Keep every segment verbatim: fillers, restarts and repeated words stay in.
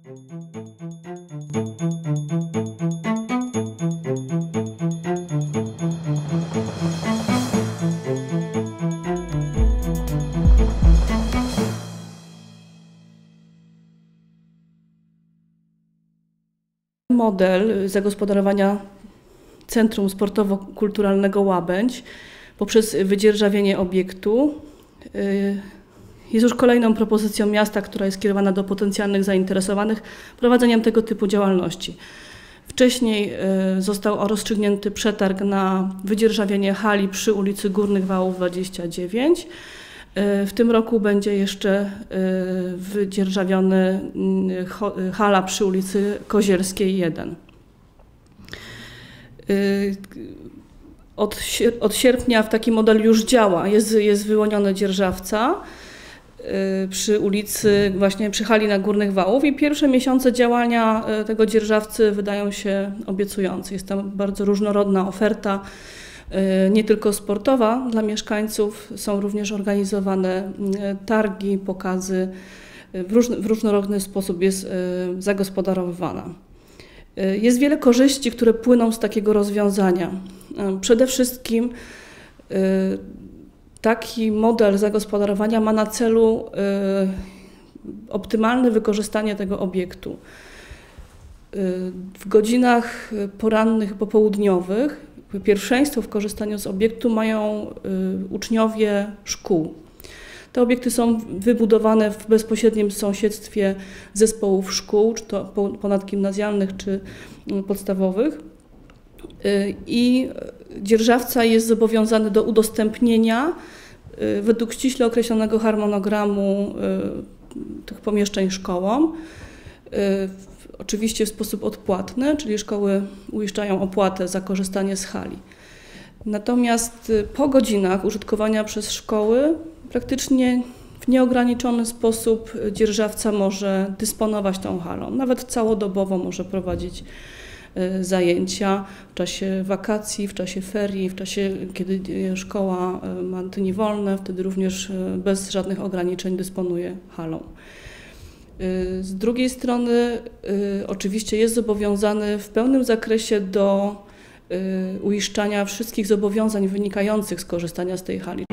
Model zagospodarowania Centrum Sportowo-Kulturalnego Łabędź poprzez wydzierżawienie obiektu jest już kolejną propozycją miasta, która jest kierowana do potencjalnych zainteresowanych prowadzeniem tego typu działalności. Wcześniej został rozstrzygnięty przetarg na wydzierżawienie hali przy ulicy Górnych Wałów dwadzieścia dziewięć. W tym roku będzie jeszcze wydzierżawiony hala przy ulicy Kozierskiej jeden. Od, od sierpnia w taki model już działa, jest, jest wyłoniony dzierżawca przy ulicy, właśnie przy hali na Górnych Wałów i pierwsze miesiące działania tego dzierżawcy wydają się obiecujące. Jest tam bardzo różnorodna oferta, nie tylko sportowa dla mieszkańców, są również organizowane targi, pokazy, w, różny, w różnorodny sposób jest zagospodarowywana. Jest wiele korzyści, które płyną z takiego rozwiązania. Przede wszystkim taki model zagospodarowania ma na celu optymalne wykorzystanie tego obiektu. W godzinach porannych, popołudniowych pierwszeństwo w korzystaniu z obiektu mają uczniowie szkół. Te obiekty są wybudowane w bezpośrednim sąsiedztwie zespołów szkół, czy to ponadgimnazjalnych, czy podstawowych. I dzierżawca jest zobowiązany do udostępnienia według ściśle określonego harmonogramu tych pomieszczeń szkołom. Oczywiście w sposób odpłatny, czyli szkoły uiszczają opłatę za korzystanie z hali. Natomiast po godzinach użytkowania przez szkoły praktycznie w nieograniczony sposób dzierżawca może dysponować tą halą. Nawet całodobowo może prowadzić zajęcia w czasie wakacji, w czasie ferii, w czasie, kiedy szkoła ma dni wolne, wtedy również bez żadnych ograniczeń dysponuje halą. Z drugiej strony oczywiście jest zobowiązany w pełnym zakresie do uiszczania wszystkich zobowiązań wynikających z korzystania z tej hali.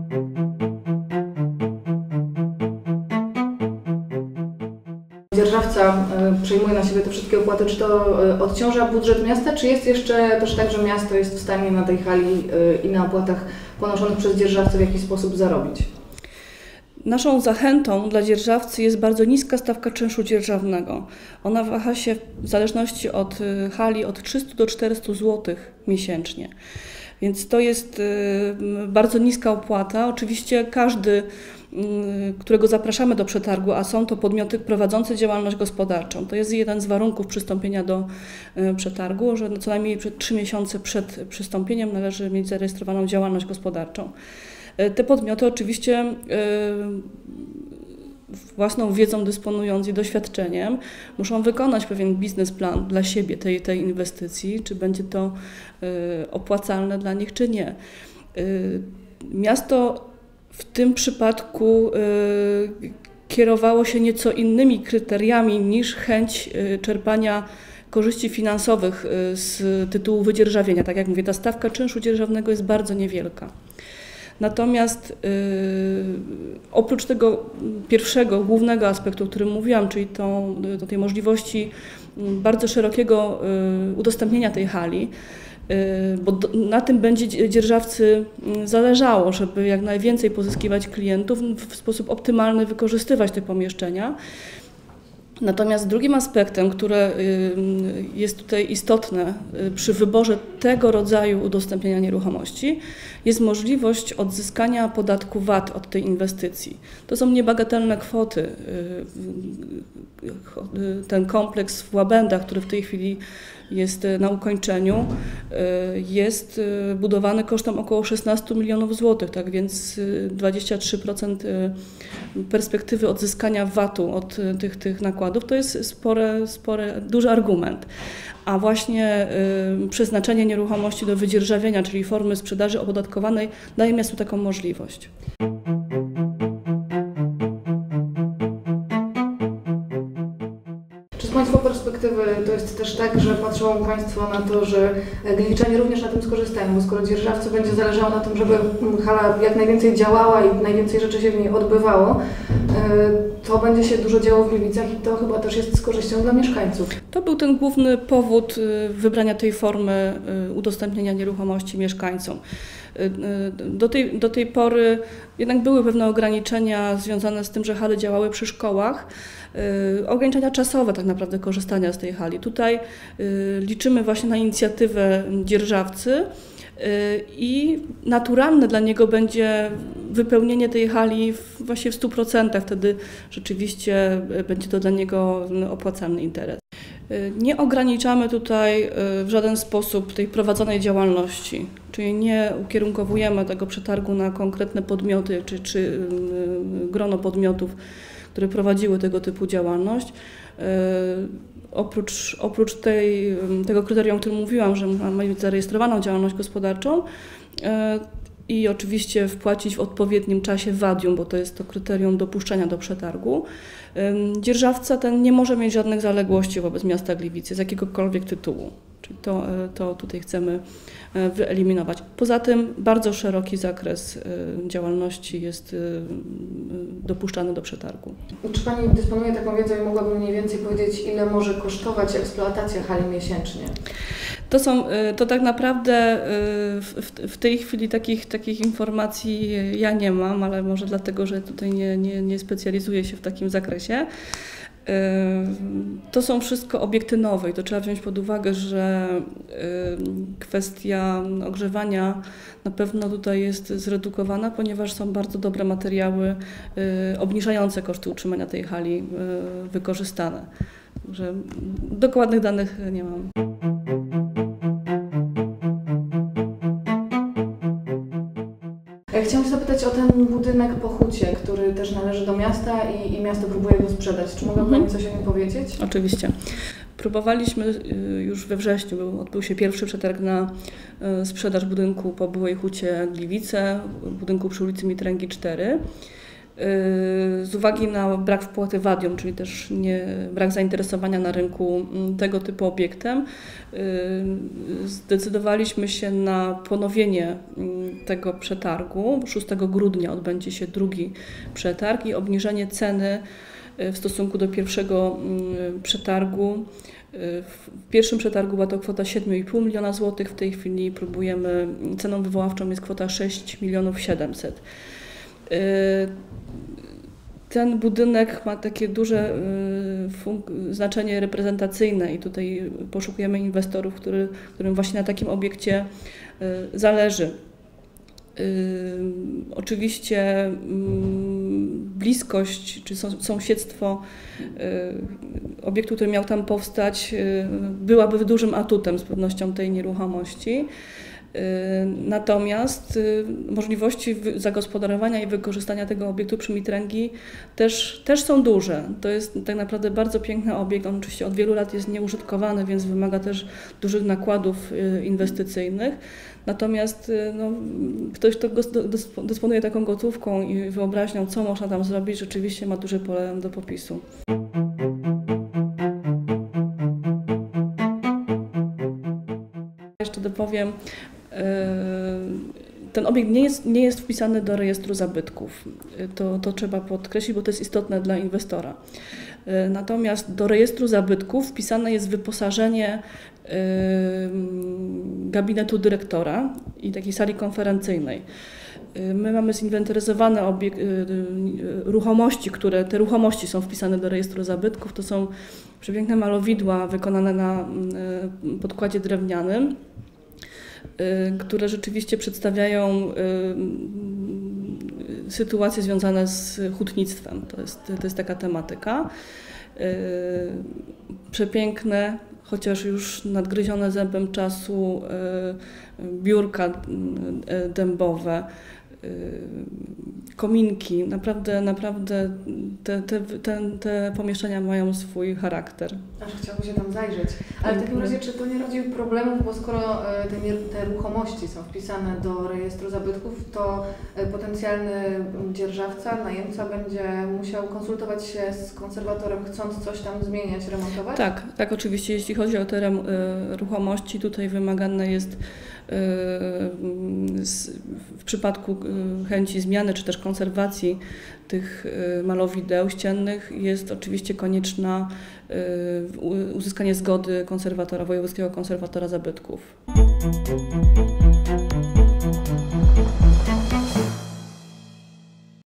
Dzierżawca przejmuje na siebie te wszystkie opłaty, czy to odciąża budżet miasta, czy jest jeszcze też tak, że miasto jest w stanie na tej hali i na opłatach ponoszonych przez dzierżawcę w jakiś sposób zarobić? Naszą zachętą dla dzierżawcy jest bardzo niska stawka czynszu dzierżawnego. Ona waha się w zależności od hali od trzystu do czterystu złotych miesięcznie. Więc to jest bardzo niska opłata. Oczywiście każdy, którego zapraszamy do przetargu, a są to podmioty prowadzące działalność gospodarczą, to jest jeden z warunków przystąpienia do przetargu, że co najmniej trzy miesiące przed przystąpieniem należy mieć zarejestrowaną działalność gospodarczą. Te podmioty oczywiście własną wiedzą dysponując i doświadczeniem muszą wykonać pewien biznesplan dla siebie tej, tej inwestycji, czy będzie to opłacalne dla nich, czy nie. Miasto w tym przypadku kierowało się nieco innymi kryteriami niż chęć czerpania korzyści finansowych z tytułu wydzierżawienia. Tak jak mówię, ta stawka czynszu dzierżawnego jest bardzo niewielka. Natomiast yy, oprócz tego pierwszego, głównego aspektu, o którym mówiłam, czyli tą, do tej możliwości bardzo szerokiego yy, udostępnienia tej hali, yy, bo do, na tym będzie dzierżawcy zależało, żeby jak najwięcej pozyskiwać klientów, w sposób optymalny wykorzystywać te pomieszczenia. Natomiast drugim aspektem, które jest tutaj istotne przy wyborze tego rodzaju udostępniania nieruchomości, jest możliwość odzyskania podatku V A T od tej inwestycji. To są niebagatelne kwoty. Ten kompleks w Łabędach, który w tej chwili jest na ukończeniu, jest budowany kosztem około szesnastu milionów złotych, tak więc dwadzieścia trzy procent perspektywy odzyskania V A T u od tych, tych nakładów to jest spore, spore, duży argument. A właśnie y, przeznaczenie nieruchomości do wydzierżawienia, czyli formy sprzedaży opodatkowanej, daje miastu taką możliwość. Państwa perspektywy to jest też tak, że patrzą Państwo na to, że gliwiczanie również na tym skorzystają, bo skoro dzierżawcy będzie zależało na tym, żeby hala jak najwięcej działała i najwięcej rzeczy się w niej odbywało, to będzie się dużo działo w Gliwicach i to chyba też jest z korzyścią dla mieszkańców. To był ten główny powód wybrania tej formy udostępnienia nieruchomości mieszkańcom. Do tej, do tej pory jednak były pewne ograniczenia związane z tym, że hale działały przy szkołach, ograniczenia czasowe tak naprawdę korzystania z tej hali. Tutaj liczymy właśnie na inicjatywę dzierżawcy i naturalne dla niego będzie wypełnienie tej hali właśnie w stu procentach, wtedy rzeczywiście będzie to dla niego opłacalny interes. Nie ograniczamy tutaj w żaden sposób tej prowadzonej działalności, czyli nie ukierunkowujemy tego przetargu na konkretne podmioty czy, czy grono podmiotów, które prowadziły tego typu działalność. Oprócz, oprócz tej, tego kryterium, o którym mówiłam, że mamy mieć zarejestrowaną działalność gospodarczą i oczywiście wpłacić w odpowiednim czasie wadium, bo to jest to kryterium dopuszczenia do przetargu, dzierżawca ten nie może mieć żadnych zaległości wobec miasta Gliwice z jakiegokolwiek tytułu. Czyli to, to tutaj chcemy wyeliminować. Poza tym bardzo szeroki zakres działalności jest dopuszczany do przetargu. Czy Pani dysponuje taką wiedzą i mogłaby mniej więcej powiedzieć, ile może kosztować eksploatacja hali miesięcznie? To są, to tak naprawdę w, w tej chwili takich, takich informacji ja nie mam, ale może dlatego, że tutaj nie, nie, nie specjalizuję się w takim zakresie. To są wszystko obiekty nowe i to trzeba wziąć pod uwagę, że kwestia ogrzewania na pewno tutaj jest zredukowana, ponieważ są bardzo dobre materiały obniżające koszty utrzymania tej hali wykorzystane. Także dokładnych danych nie mam. Chciałam zapytać o ten budynek po hucie, który też należy do miasta i, i miasto próbuje go sprzedać. Czy mogła mhm. Pani coś o nim powiedzieć? Oczywiście. Próbowaliśmy już we wrześniu, był, odbył się pierwszy przetarg na sprzedaż budynku po byłej hucie Gliwice, budynku przy ulicy Mitręgi cztery. Z uwagi na brak wpłaty wadium, czyli też nie, brak zainteresowania na rynku tego typu obiektem, zdecydowaliśmy się na ponowienie tego przetargu. szóstego grudnia odbędzie się drugi przetarg i obniżenie ceny w stosunku do pierwszego przetargu. W pierwszym przetargu była to kwota siedem i pół miliona złotych, w tej chwili próbujemy, ceną wywoławczą jest kwota sześć milionów siedemset. Ten budynek ma takie duże znaczenie reprezentacyjne i tutaj poszukujemy inwestorów, który, którym właśnie na takim obiekcie zależy. Oczywiście bliskość czy sąsiedztwo obiektu, który miał tam powstać, byłaby dużym atutem z pewnością tej nieruchomości. Natomiast możliwości zagospodarowania i wykorzystania tego obiektu przy Mitręgi też, też są duże. To jest tak naprawdę bardzo piękny obiekt. On oczywiście od wielu lat jest nieużytkowany, więc wymaga też dużych nakładów inwestycyjnych. Natomiast no, ktoś, kto dysponuje taką gotówką i wyobraźnią, co można tam zrobić, rzeczywiście ma duże pole do popisu. Jeszcze dopowiem, ten obiekt nie jest, nie jest wpisany do rejestru zabytków. To, to trzeba podkreślić, bo to jest istotne dla inwestora. Natomiast do rejestru zabytków wpisane jest wyposażenie gabinetu dyrektora i takiej sali konferencyjnej. My mamy zinwentaryzowane obiek- ruchomości, które te ruchomości są wpisane do rejestru zabytków. To są przepiękne malowidła wykonane na podkładzie drewnianym, które rzeczywiście przedstawiają sytuacje związane z hutnictwem. To jest, to jest taka tematyka. Przepiękne, chociaż już nadgryzione zębem czasu, biurka dębowe, kominki. Naprawdę, naprawdę te, te, te, te pomieszczenia mają swój charakter. Aż chciałbym się tam zajrzeć. Ale w takim razie, czy to nie rodzi problemów, bo skoro te, te ruchomości są wpisane do rejestru zabytków, to potencjalny dzierżawca, najemca będzie musiał konsultować się z konserwatorem, chcąc coś tam zmieniać, remontować? Tak, tak oczywiście. Jeśli chodzi o te ruchomości, tutaj wymagane jest w przypadku chęci zmiany czy też konserwacji tych malowideł ściennych jest oczywiście konieczna uzyskanie zgody konserwatora, wojewódzkiego konserwatora zabytków.